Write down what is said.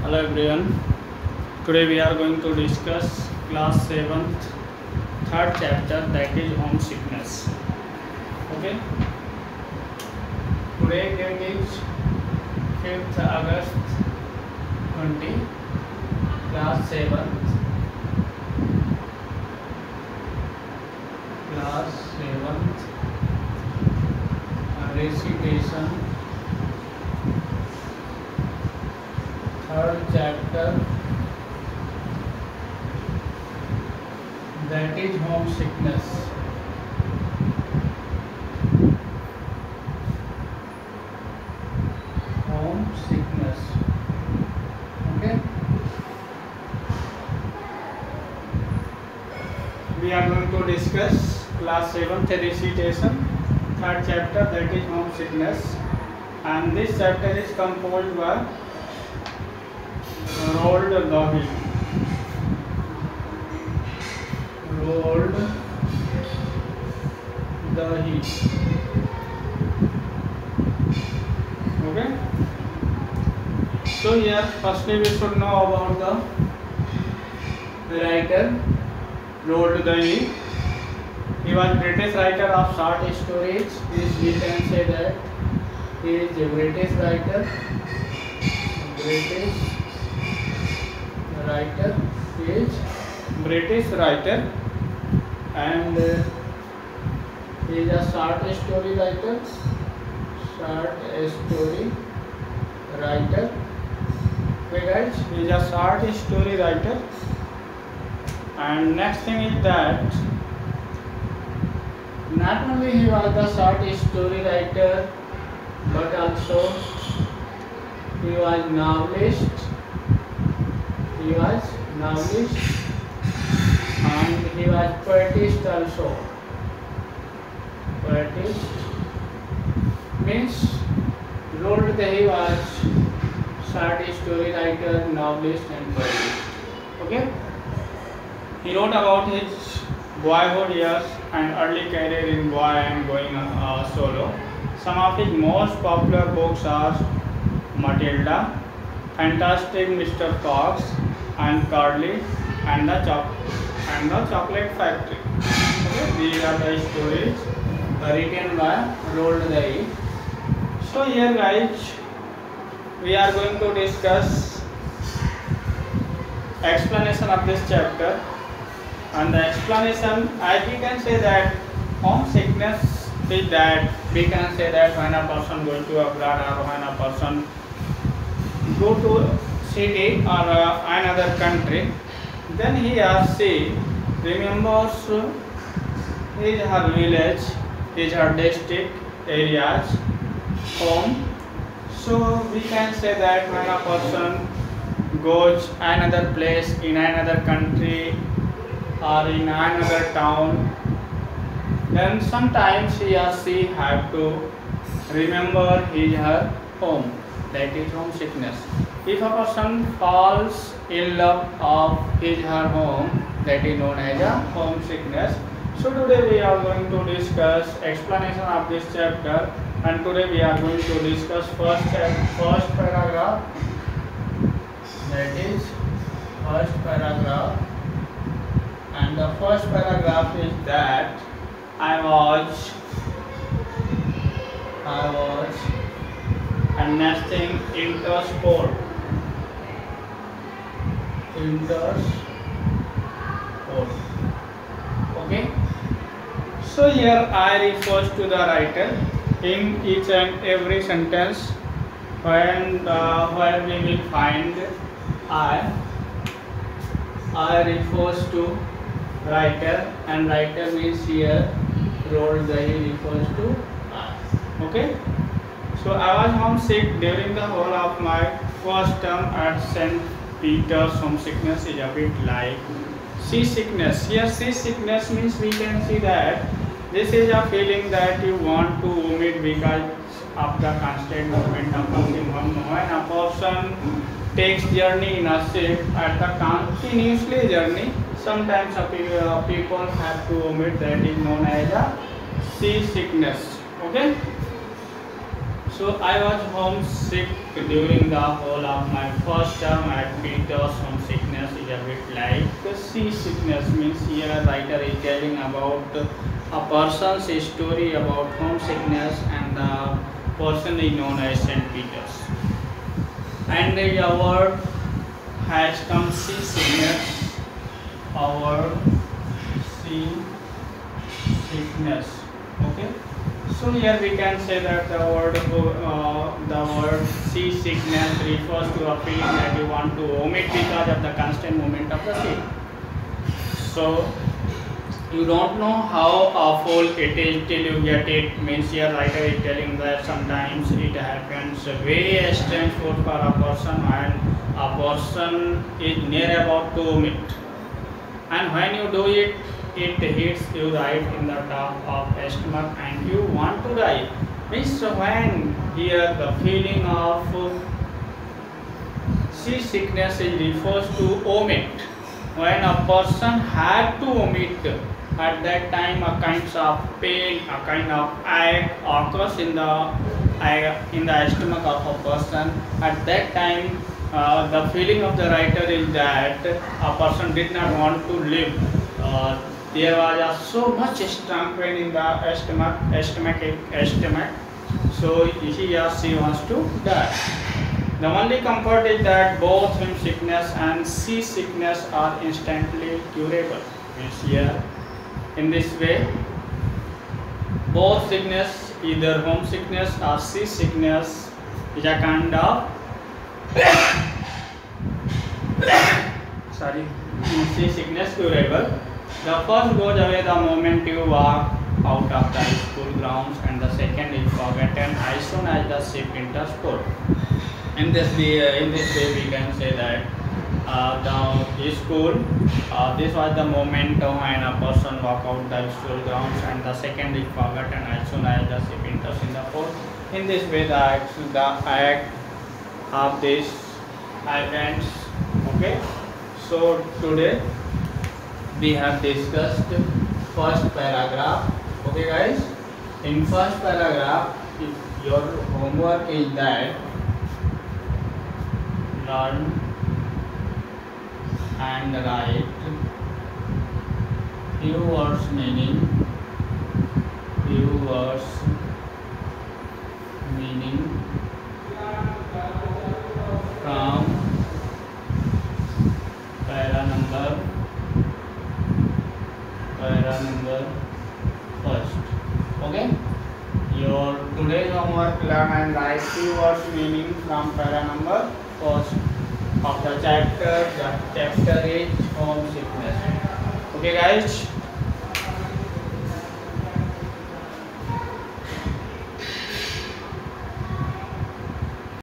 Hello everyone. Today we are going to discuss class 7th third chapter, that is homesickness. Okay. Today date is 5th August 20. Class 7th. Class 7th. Recitation. Third chapter, that is homesickness. Homesickness. Okay. We are going to discuss class 7th recitation, third chapter, that is homesickness, and this chapter is composed by rolled dahi. Rolled dahi. Okay. So here firstly we should know about the writer rolled dahi. He was British writer of short stories. We can say that he is a British writer. British writer and he is a short story writer. Okay guys, he is a short story writer. And next thing is that not only he was the short story writer, but also he was novelist. And he was poetist also. Poetist means rolled dahi was short story writer, novelist and poetist. Okay. He wrote about his boyhood years and early career in boy and going solo. Some of his most popular books are Matilda, Fantastic Mr. Fox, and Curly, and the Chocolate Factory. Okay, these are the stories written by rolled dahi. So here guys, we are going to discuss explanation of this chapter, and the explanation, as we can say that homesickness is that we can say that when a person goes to abroad or when a person go to city or another country, then he or she remembers his her village, his her district areas, home. So we can say that when a person goes another place in another country or in another town, then sometimes he or she have to remember his her home. That is homesickness. If a person falls in love of his her home, that is known as a homesickness. So today we are going to discuss explanation of this chapter, and today we are going to discuss first paragraph. That is first paragraph, and the first paragraph is that I was and next thing intersport. Okay. So here I refers to the writer in each and every sentence when where we will find I refers to writer, and writer means here rolled dahi refers to I. Okay. So I was homesick during the whole of my first term at St. Peter's. Homesickness is a bit like seasickness. Here seasickness means we can see that this is a feeling that you want to vomit because of the constant movement of moving. When a person takes journey in a ship at the continuously journey, sometimes people have to vomit. That is known as a seasickness. Okay. So I was homesick during the whole of my first term at Peters. Homesickness is a bit like seasickness. Means here writer is telling about a person's story about homesickness, and the person is known as St. Peters. And the word has come seasickness. Our seasickness. Okay. So here we can say that the word seasickness refers to a feeling that you want to omit because of the constant movement of the sea. So you don't know how awful it is till you get it. Means here writer is telling that sometimes it happens very strange for a person, and a person is near about to omit, and when you do it, it hits you right in the top of the stomach and you want to die. Means when here the feeling of seasickness refers to omit. When a person had to omit, at that time a kind of pain, a kind of ache occurs in the stomach of a person. At that time, the feeling of the writer is that a person did not want to live. There was so much strong pain in the stomach, so he or she wants to die. The only comfort is that both homesickness and seasickness are instantly curable. Means here, in this way, both sickness, either homesickness or seasickness, is a kind of seasickness curable. The first goes away the moment you walk out of the school grounds, and the second is forgotten as soon as the ship enters port. In this way we can say that the school, this was the moment when a person walk out the school grounds, and the second is forgotten as soon as the ship enters in the port. In this way the act of this events. Okay, so today we have discussed first paragraph. Okay guys, in first paragraph your homework is that learn and write few words meaning from para number first. Okay, your today's homework, learn and write few words meaning from para number first of the chapter. The chapter is homesickness. Okay guys.